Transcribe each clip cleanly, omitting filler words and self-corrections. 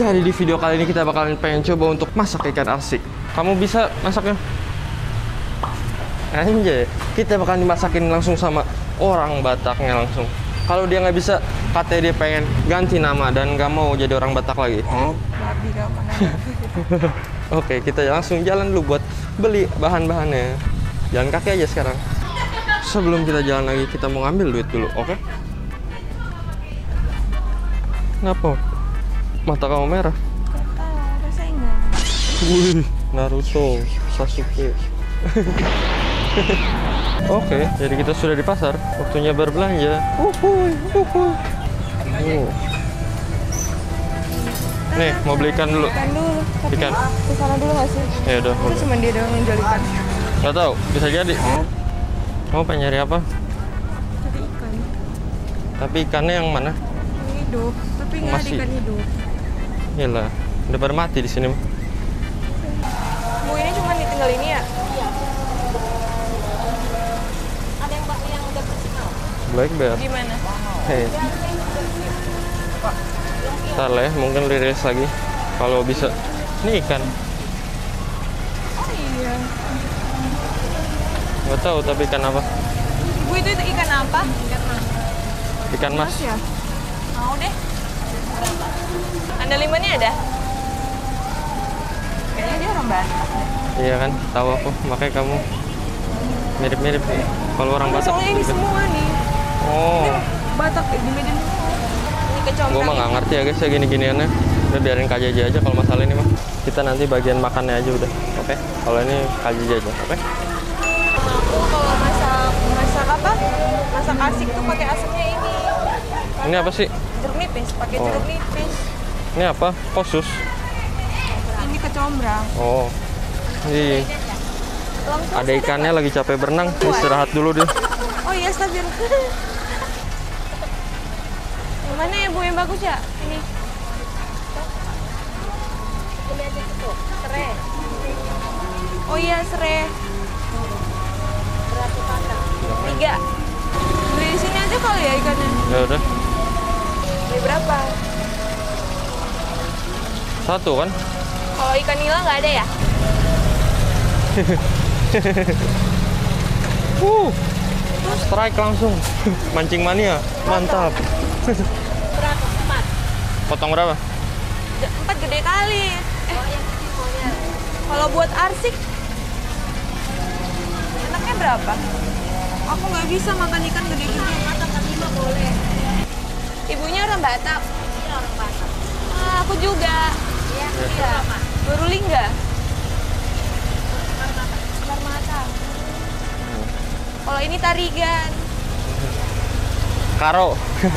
Jadi di video kali ini kita bakalan pengen coba untuk masak ikan arsik. Kamu bisa masaknya? Anjay, kita bakalan dimasakin langsung sama orang Bataknya langsung. Kalau dia nggak bisa, katanya dia pengen ganti nama dan nggak mau jadi orang Batak lagi. Babi gak mana. Oke, kita langsung jalan dulu buat beli bahan-bahannya. Jalan kaki aja sekarang. Sebelum kita jalan lagi, kita mau ngambil duit dulu, oke? Kenapa? Mata kamu merah? Gak tahu, rasa enggak. Wih, Naruto, Sasuke. Oke, jadi kita sudah di pasar. Waktunya berbelanja. Nih, mau beli ikan dulu. Ikan dulu. Tapi Ikan. ke sana dulu gak sih? Ya udah. Itu cuma dia doang yang jual ikan. Gak tahu, bisa jadi. Kamu pengen nyari apa? Jadi ikan. Tapi ikannya yang mana? Yang hidup, tapi nggak ada Masih. ikan hidup. Iyalah, udah pada mati di sini. Bu, ini cuma ditinggal ini ya? Black bear. Gimana? Hei. Ntar lah ya, mungkin rilis lagi. Kalau bisa. Ini ikan. Oh iya. Gak tahu tapi ikan apa? Bu, itu ikan apa? Ikan mas. Ya? Mau deh. Anda limannya ada? Kayaknya dia orang Batak. Iya kan, tahu aku. Makanya kamu mirip-mirip. Kalau orang Batak. Soalnya ini semua nih. Oh, Batak di Medan. Ini kecombrang. gue mah nggak ngerti ya guys ya gini-giniannya. Udah biarin KJJ aja kalau masalah ini mah. Kita nanti bagian makannya aja udah. Oke. Kalau ini KJJ aja. Oke. Aku kalau masak apa? Masak arsik tuh pakai asamnya ini. Ini apa sih? Jeruk nipis, pakai Oh. jeruk nipis. Ini apa? Kosus. Ini kecombrang. Oh. Ini Langsung ada ikannya lagi capek berenang. Istirahat dulu deh. Oh iya, sabir. Yang mana ya Bu yang bagus ya? Ini. Serai. Oh iya, serai. Berapa pandang? 3. Beli di sini aja kali ya ikannya. Ya udah. Beli berapa? Satu kan? Kalau ikan nila nggak ada ya? Strike langsung. Mancing mania. Mantap. Berapa? 4. Potong berapa? 4 gede kali. Kalau buat arsik, enaknya berapa? Aku nggak bisa makan ikan gede-gede. Makan 5 boleh. Ibunya orang Batak? Iya, orang Batak. Ah, aku juga. Iya. Iya. Baru lingga. Mata. Kalau ini tarigan. Karo.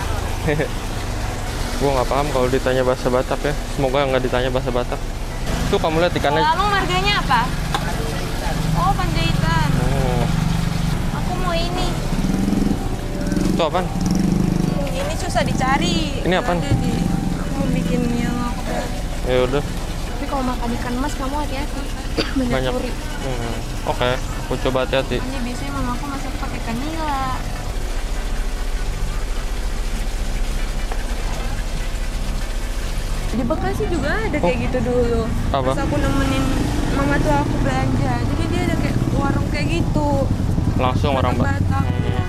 Gue nggak paham kalau ditanya bahasa Batak ya. Semoga nggak ditanya bahasa Batak. Tuh kamu lihat ikannya. Kalau abang marganya apa? Oh, Panjaitan. Oh. Aku mau ini. Itu apaan? Ini susah dicari. Ini apaan? Ada di. Aku mau bikin yang aku tadi. Ya udah. Tapi kalau makan ikan mas kamu hati-hati. Banyak. Puri. Oke, aku coba hati-hati. Makanya biasanya mama aku masak pakai ikan nila. Di Bekasi juga ada kayak gitu dulu. Apa? Pas aku nemenin mama tuh aku belanja. Jadi dia ada kayak warung kayak gitu. Langsung orang Batak.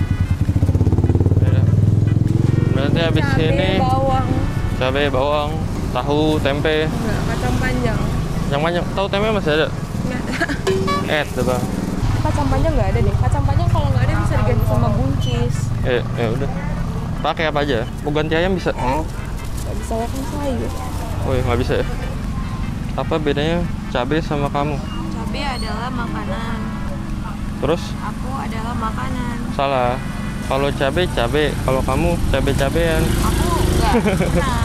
Ya. Berarti habis Cabai, ini bawang. cabai, bawang, tahu, tempe. Enggak, kacang panjang. Yang banyak. Tahu tempe masih ada? Enggak ada. Tuh bang. Kacang panjang nggak ada deh. Kacang panjang kalau nggak ada bisa diganti sama buncis. Ya udah. Pakai apa aja? Mau ganti ayam bisa? Nggak bisa ya kan sayur. Oh ya nggak bisa ya. Apa bedanya cabai sama kamu? Cabai adalah makanan. Terus? Aku adalah makanan. Salah. Kalau cabai, kalau kamu cabai-cabean. Aku enggak pernah.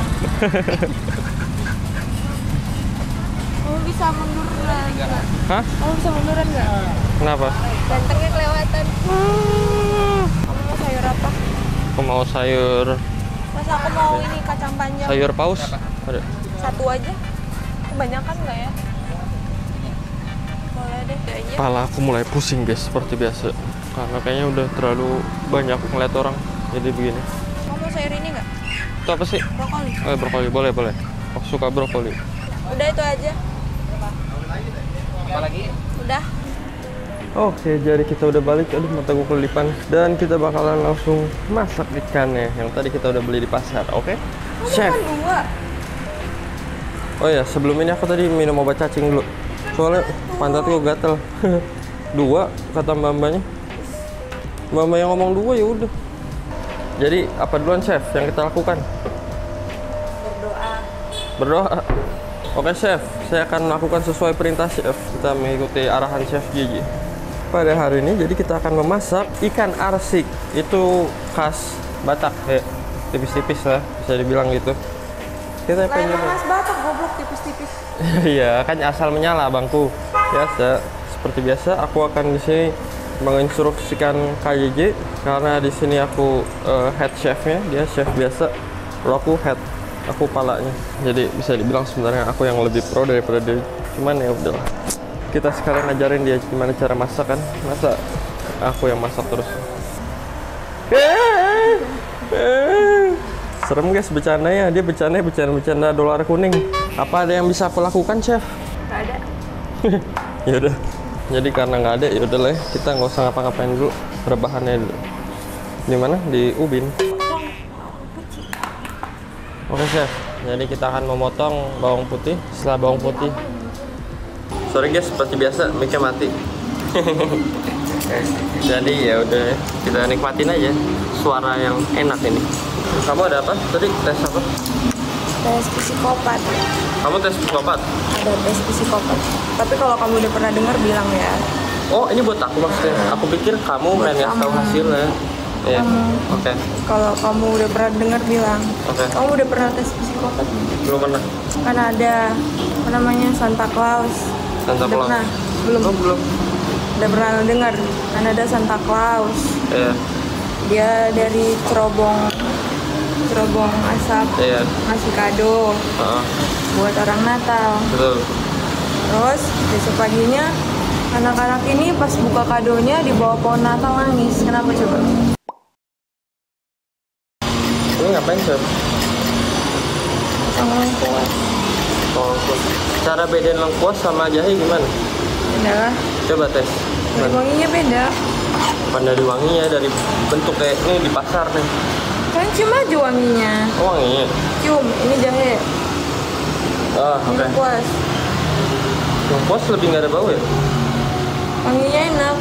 Kamu bisa munduran nggak? Hah? Kamu bisa munduran nggak? Kenapa? Gantengnya kelewatan. Kamu mau sayur apa? Aku mau sayur Mas aku mau ini kacang panjang. sayur paus. Ada. Satu aja. Kebanyakan nggak ya? Boleh deh kayaknya. Kepala aku mulai pusing guys, seperti biasa. Karena kayaknya udah terlalu banyak ngeliat orang. Jadi begini. Kamu mau sayur ini nggak? Itu apa sih? Brokoli. Oh, brokoli. Boleh. Oh, suka brokoli. Udah itu aja. Apa lagi? Udah. Oke, jadi kita udah balik. Aduh, mata gue kelipan. Dan kita bakalan langsung masak ikannya yang tadi kita udah beli di pasar. Oke? Chef. Dua. Oh ya, sebelum ini aku tadi minum obat cacing dulu. Soalnya pantat gue gatel. 2 kata mbak-mbaknya. Mbak-mbak yang ngomong 2 ya udah. Jadi apa duluan chef yang kita lakukan? Berdoa. Oke chef, saya akan melakukan sesuai perintah chef. Kita mengikuti arahan chef Gigi. Pada hari ini jadi kita akan memasak ikan arsik. Itu khas Batak ya. Tipis-tipis lah bisa dibilang gitu. Kita pengen Mas Batak goblok tipis-tipis. Iya, kan asal menyala bangku. Biasa, seperti biasa aku akan di sini menginstruksikan KJJ karena di sini aku head chefnya, dia chef biasa. Kalau aku head, aku palanya. Jadi bisa dibilang sebenarnya aku yang lebih pro daripada dia. Cuman ya udahlah. Kita sekarang ngajarin dia gimana cara masak kan. Masa aku yang masak terus. Serem guys bercandanya, dia bercanda dolar kuning. Apa ada yang bisa aku lakukan chef? Gak ada. Ya udah. Jadi karena nggak ada ya udahlah, kita nggak usah ngapa-ngapain dulu. Rebahannya dulu. Di mana? Di ubin. Oke chef. Jadi kita akan memotong bawang putih. Setelah bawang putih. Sorry guys, seperti biasa mic-nya mati. Jadi ya udah kita nikmatin aja suara yang enak ini. Kamu ada apa? Tadi tes apa? Tes psikopat. Kamu tes psikopat? Ada tes psikopat. Tapi kalau kamu udah pernah dengar bilang ya. Oh, ini buat aku maksudnya. Aku pikir kamu main ngasih tahu hasilnya. Iya. Oke. Kalau kamu udah pernah dengar bilang. Oke. Kamu udah pernah tes psikopat? Belum pernah. Kan ada apa namanya Santa Claus. Santa Udah Claus. pernah? Belum. Oh, belum. Udah pernah dengar? Kan ada Santa Claus. Iya. Dia dari cerobong asap Iya. ngasih kado Heeh. buat orang Natal. Betul. Terus besok paginya anak-anak ini pas buka kadonya di bawah pohon Natal nangis. Kenapa coba? Ini ngapain chef? Sama lengkuas. Oh, cara bedain lengkuas sama jahe gimana? Beda lah. Coba tes. Dari wanginya beda. Bukan dari wanginya, dari bentuk kayak ini di pasar nih. Kan cium aja wanginya. Oh, wanginya. Cium, ini jahe. Ah, Ini oke. lengkuas. Lengkuas lebih nggak ada bau ya? Wanginya enak.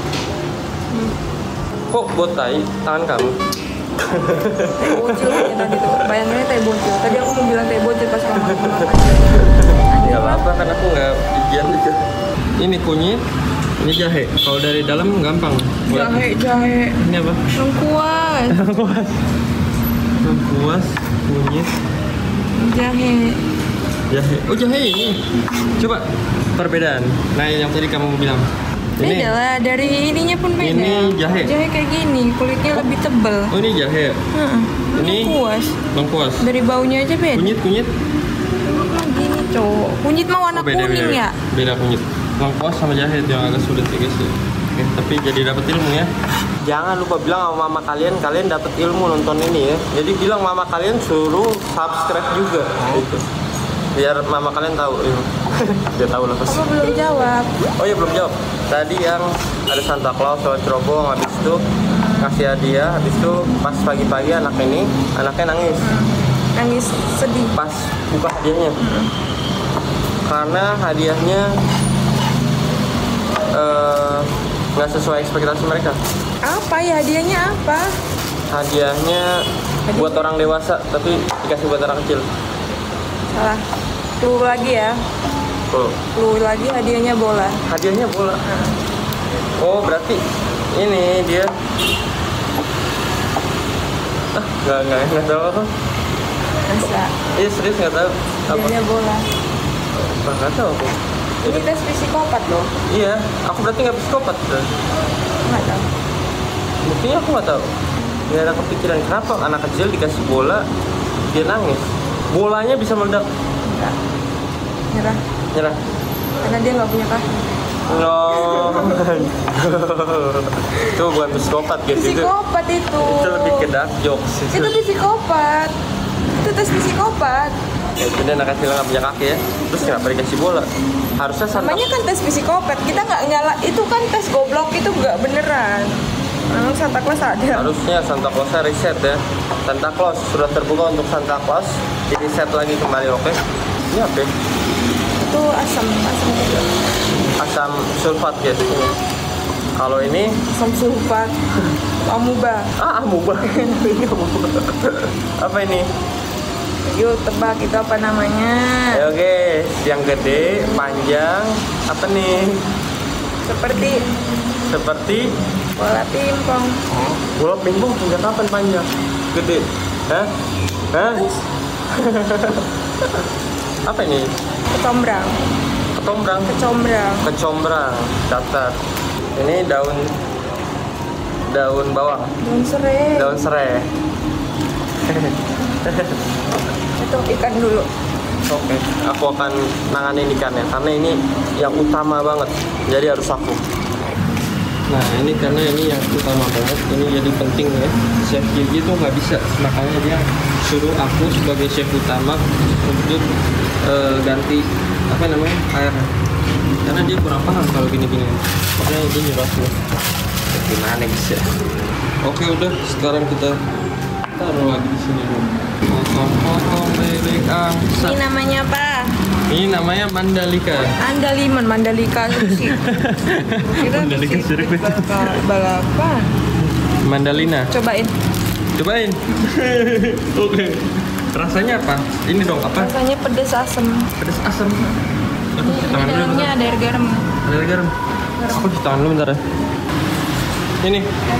Kok buat tai tangan kamu? Teh bocil kayak tadi tuh. Bayangannya teh bocil. Tadi aku mau bilang teh bocil pas kamu makan. Ya apa kan aku nggak ujian juga. Ini kunyit, ini jahe. Kalau dari dalam gampang. Jahe. Ini apa? Lengkuas. Lengkuas, kunyit, Jahe. jahe. Oh jahe ini. Coba perbedaan. Nah yang tadi kamu bilang. Beda lah, dari ininya pun beda. Ini jahe. Jahe kayak gini, kulitnya lebih tebal. Oh ini jahe. Heeh. Ini Lengkuas. lengkuas. Dari baunya aja beda. Kunyit. Gini cowok. Kunyit mah warna Oh, beda, kuning beda. ya. Beda kunyit. Lengkuas sama jahe itu yang agak sulit ya guys. Oke, tapi jadi dapat ilmu ya. Jangan lupa bilang sama mama kalian dapat ilmu nonton ini ya. Jadi bilang mama kalian suruh subscribe juga gitu. Biar mama kalian tahu ilmu. Dia tahu lah pasti. Kamu belum jawab. Oh iya belum jawab. Tadi yang ada Santa Claus sama cerobong, habis itu ngasih hadiah, habis itu pas pagi-pagi anaknya nangis. Nangis sedih. Pas buka hadiahnya. Karena hadiahnya nggak sesuai ekspektasi mereka. Apa ya hadiahnya apa? Hadiahnya buat orang dewasa tapi dikasih buat orang kecil. Salah. Clue lagi ya. Oh, Clue lagi hadiahnya bola. hadiahnya bola. Oh berarti ini dia. Nggak tahu apa. Masa Iya serius nggak tahu apa. hadiahnya bola. Nggak tahu aku. Ini tes psikopat loh. Iya, aku berarti nggak psikopat. Nggak tahu. Buktinya aku nggak tahu. Nggak ada kepikiran kenapa anak kecil dikasih bola dia nangis. Bolanya bisa meledak. Enggak. Nyerah. Karena dia nggak punya kaki. No. Itu bukan psikopat guys itu. Psikopat itu. Itu lebih ke dark jokes Itu psikopat. Itu tes psikopat. Ya sudah anak kecil nggak punya kaki ya. Terus kenapa dikasih bola? Harusnya Santa. Namanya kan tes psikopat, kita nggak nyala, itu kan tes goblok, itu nggak beneran. Memang Santa Claus ada. Harusnya Santa Clausnya reset ya. Santa Claus sudah terbuka untuk Santa Claus. Di reset lagi kembali, oke? Ini apa? Ya? Itu asam juga. Asam sulfat guys. Ini. Kalau ini Asam sulfat. Amuba. Amuba. Ini amuba. Apa ini? Yuk tebak itu apa namanya? Ayo guys, yang gede, panjang, apa nih? Seperti Bola pingpong. bola pingpong sejak kapan panjang? Gede. Hah? Apa ini? Kecombrang. Kecombrang. Catat. Ini daun bawang. Daun serai. Itu ikan dulu. Oke, aku akan nanganin ikannya karena ini yang utama banget. Jadi harus aku. Nah, ini karena ini yang utama banget. Ini jadi penting ya. Chef Gigi tuh nggak bisa, makanya dia suruh aku sebagai chef utama untuk ganti apa namanya air. Karena dia kurang paham kalau gini-gini. Makanya dia nyuruh aku. Gimana bisa? Oke, udah. Sekarang kita taruh lagi di sini dulu. Potong bebek angsa. Ini namanya apa? Ini namanya Mandalika. Mandalika sih. Mandalika sirkuit. Balapan. Mandalina. Cobain. Oke. Rasanya apa? Ini dong apa? Rasanya pedes asem. Pedas asam. Aduh, Di tangan dulu dalamnya bentar. ada air garam. Ada air garam. Aku cuci tangan dulu bentar ya. Ini.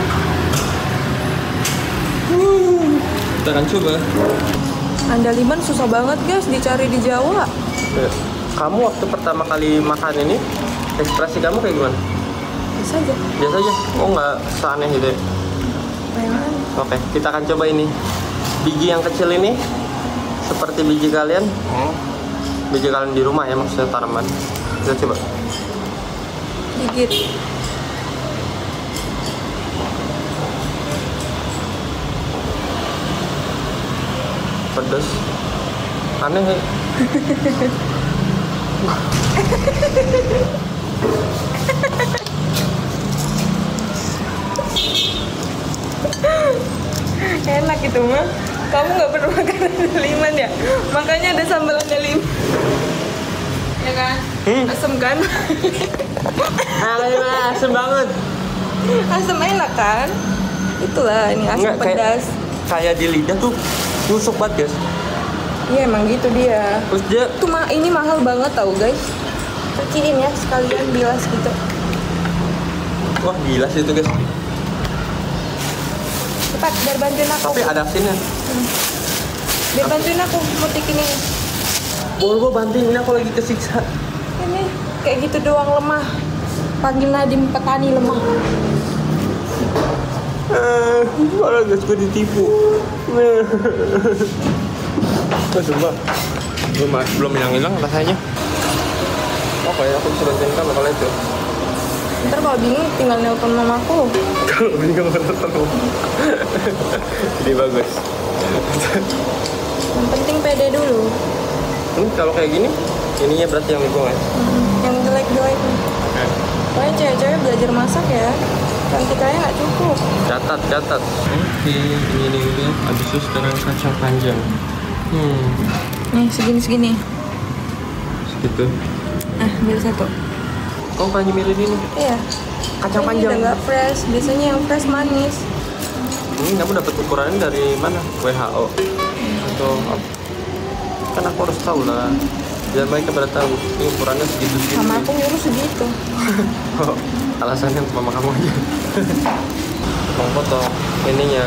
Kita akan coba. Andaliman susah banget guys dicari di Jawa. Kamu waktu pertama kali makan ini, ekspresi kamu kayak gimana? Bisa aja. Biasa aja. Oh nggak seaneh gitu ya? Bayangan. Oke, kita akan coba ini. Biji yang kecil ini seperti biji kalian. Biji kalian di rumah ya, maksudnya tanaman. Kita coba. Gigit. Pedas. Aneh ya? Enak itu mah. Kamu nggak pernah makan andaliman ya? Makanya ada sambal andaliman. Ya kan? Asem kan? Asem banget. Asem enak kan? Itulah ini asam Enggak, pedas. Kayak di lidah tuh nusuk banget guys. Iya emang gitu dia. Terus dia Itu ini mahal banget tau guys. Cuciin ya sekalian bilas gitu. wah gila sih itu guys. Cepat biar bantuin aku. Tapi ada asinnya. Biar bantuin aku mutikin ini. Boleh bantuin, ini aku lagi kesiksa. Ini kayak gitu doang lemah. Panggil Nadim petani lemah. Malah guys, gue ditipu. Sumpah, belum hilang rasanya. Oke, aku bisa bantuin kamu kalau itu. Ntar kalau bingung tinggal nelpon mamaku. Kalau bingung ketemu. Jadi bagus. Yang penting pede dulu. Ini kalau kayak gini, ininya berarti yang bingung ya. Yang jelek-jelek. Pokoknya cewek-cewek belajar masak ya. Cantikannya nggak cukup. Catat. Oke, ini udah. Habis itu sekarang kacang panjang. Nih segini. Segitu. Ambil satu. Oh, panjang mirip ini. Iya. Kacang Ini panjang. udah nggak fresh. Biasanya yang fresh manis. Ini kamu dapat ukurannya dari mana? WHO atau apa? Kan aku harus tahu lah. Jangan baik kepada tahu. Ini ukurannya segitu. Sama aku nyuruh segitu. Oh, alasannya untuk mama kamu aja. Potong ininya.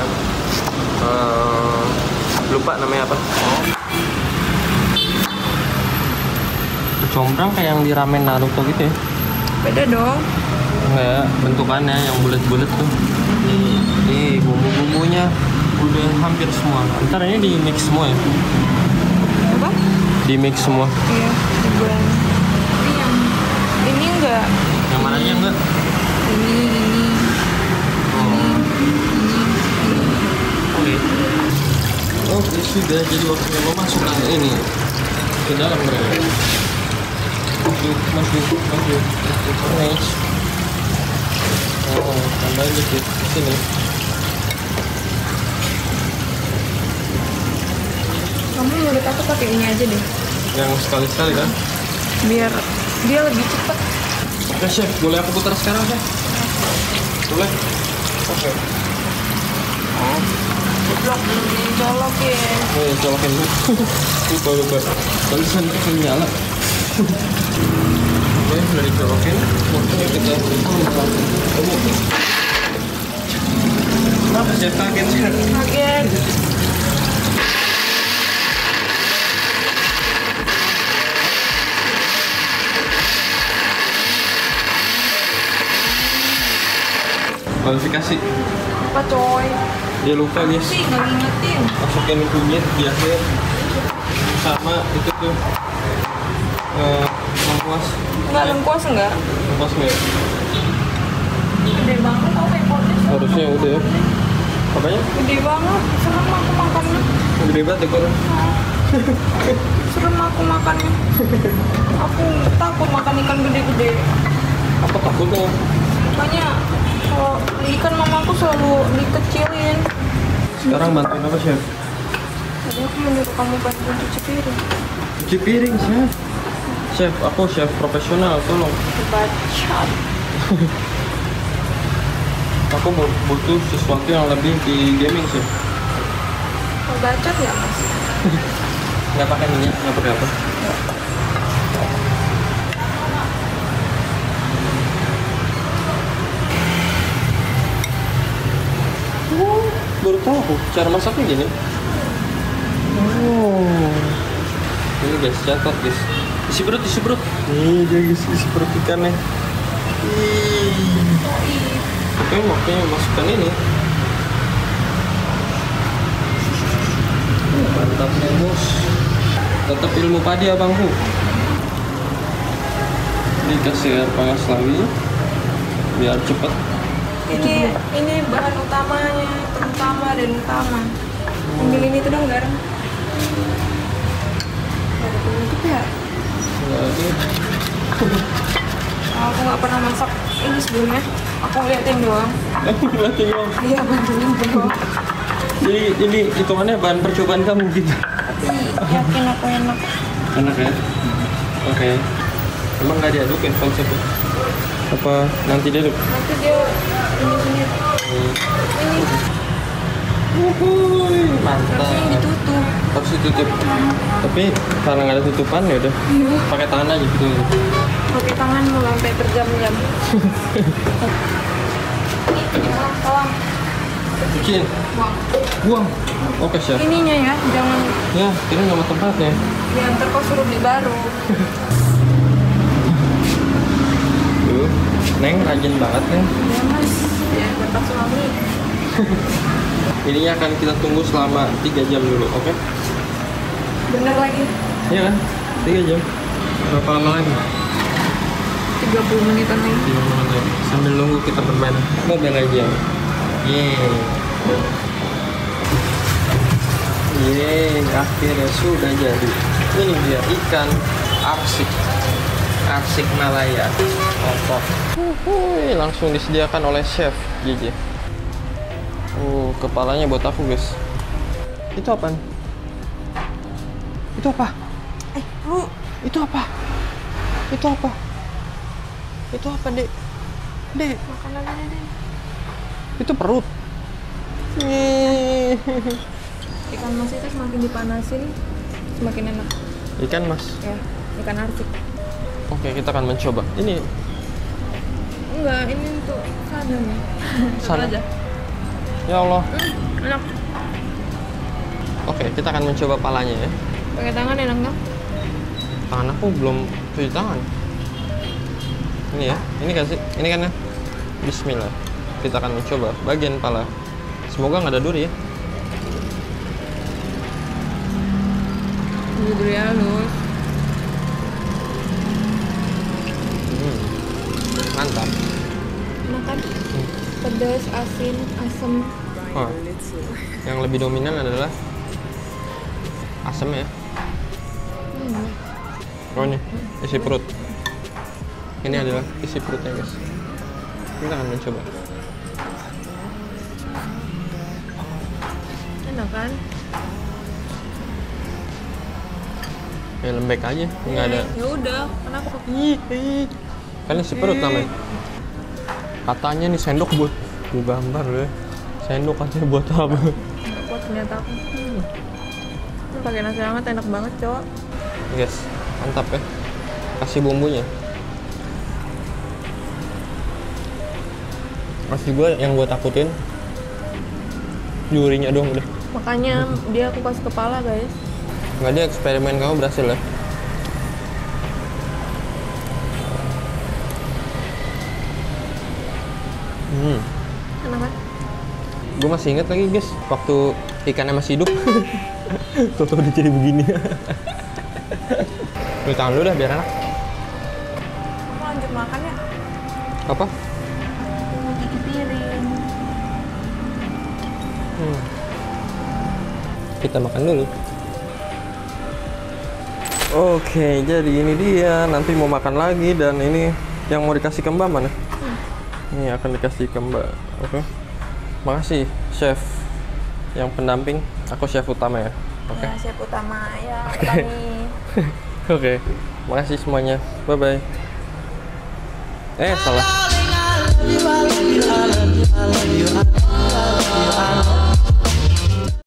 Lupa namanya apa? Kecombrang kayak yang di ramen Naruto gitu ya? Beda dong. Enggak, bentukannya yang bulat-bulat tuh. Nih, bumbu-bumbunya udah hampir semua. Ntar ini di mix semua ya? Apa? Di mix semua. Iya, ribuan. Ini enggak. Yang mananya enggak? Ini. Oke. Oke, sudah jadi waktunya memasukkan ini. ke dalam mereka. Masuk. Nice. Oh, tambahin dikit ke sini. Kamu menurut aku pakai ini aja deh. Yang sekali-sekali kan? Biar dia lebih cepat. Oke chef, boleh aku putar sekarang chef? Boleh? Oke. Blok belum dicolokin. Oh ya, colokin dulu. lupa. Tulisan itu nyala. Oke, sudah dicolokin. Waktunya kita kenapa chef kaget chef? Kaget. Kualifikasi. Apa coy? Dia lupa guys. Sih nggak ngingetin. Masukin kunyit di akhir. Sama itu tuh. Lengkuas. Nggak lengkuas enggak? Lengkuas nggak? Gede banget tau ekornya. Harusnya udah ya. Apanya? Gede banget. Serem aku makannya. Gede banget ekornya. Serem aku makannya. Aku takut makan ikan gede-gede. Apa takutnya? Makanya kalau ikan mamaku selalu dikecilin. Sekarang bantuin apa chef? Tadi aku menyuruh kamu bantu cuci piring. Cuci piring chef. Chef, aku chef profesional, tolong. Bacot. Aku butuh sesuatu yang lebih di gaming chef. Mau bacot ya mas? Nggak pakai minyak, nggak pakai apa? Oh, baru tahu aku cara masaknya gini. Oh, ini guys, catat guys. Isi perut. Nih dia guys, isi perut ikannya. Oke, makanya masukkan ini. Mantap bos. Tetap ilmu padi abangku. Dikasih air panas lagi biar cepet. Ini bahan utamanya, terutama. Ambil ini tuh dong garam. Ada penutup ya? Nggak ada. Aku nggak pernah masak ini sebelumnya. Aku liatin doang. Liatin doang. Iya bantuin doang. Jadi ini hitungannya bahan percobaan kamu gitu. Tapi yakin aku enak. Enak ya? Oke. Emang nggak diadukin konsepnya? Apa nanti diaduk? Nanti dia ini. Wuhui, mantap. Harusnya ditutup. Harus ditutup. Tapi karena nggak ada tutupan ya udah. Pakai tangan aja gitu. Pakai tangan mau sampai berjam-jam. Ini tolong. Cuciin. Buang. Oke chef. Ininya ya, jangan. Ya, ini nama tempatnya. Ya ntar kau suruh beli baru. Tuh, Neng rajin banget Neng. Ya mas, ya dapat suami. Ini akan kita tunggu selama 3 jam dulu, oke? Bener lagi. Iya kan? 3 jam. Berapa lama lagi? 30 menitan lagi. 5 menit lagi. Sambil nunggu kita bermain Mobile Legends. Akhirnya sudah jadi. Ini dia ikan arsik Malaya. Langsung disediakan oleh chef JJ. Kepalanya buat aku guys. Itu apaan? Itu apa? Lu Itu apa? Itu apa dek? Dek, makanannya deh. itu perut. Ikan mas itu semakin dipanasin semakin enak. Ikan mas. Ya, ikan arsik. Oke, kita akan mencoba. Ini Enggak, ini untuk sana nih. Sana. aja. ya Allah. Enak. Oke, kita akan mencoba palanya ya. Pakai tangan enak nggak? Tangan aku belum cuci tangan. Ini ya, ini kasih, ini kan ya. Bismillah. Kita akan mencoba bagian pala. Semoga nggak ada duri ya. Duri halus. Mantap. Makan. Pedas, asin, asam. Wah, yang lebih dominan adalah asam ya. Oh ini isi perut. Ini adalah isi perutnya guys. Kita akan mencoba. Enak kan? Ya lembek aja, nggak ada. Ya udah, kenapa? Kan isi perut namanya. Katanya nih sendok buat gue gambar deh. Sendok katanya buat apa? Kuat ternyata aku. Ini pakai nasi hangat enak banget, cowok. Guys, mantap ya. Kasih bumbunya. Masih yang gue takutin jurinya doang udah. Makanya dia aku kasih kepala, guys. Nggak, dia eksperimen kamu berhasil ya. Enak kan? Gue masih inget lagi guys, waktu ikannya masih hidup. Toto udah jadi begini. Cuci tangan dulu dah biar enak. Aku lanjut makan ya. Apa? Mau cuci piring. Kita makan dulu. Oke, jadi ini dia. Nanti mau makan lagi dan ini yang mau dikasih ke Mbak mana? Ini akan dikasih ke Mbak. Oke. Makasih chef yang pendamping. Aku chef utama ya. Oke. Ya, chef utama ya. Oke. Oke. Makasih semuanya. Bye bye. Salah.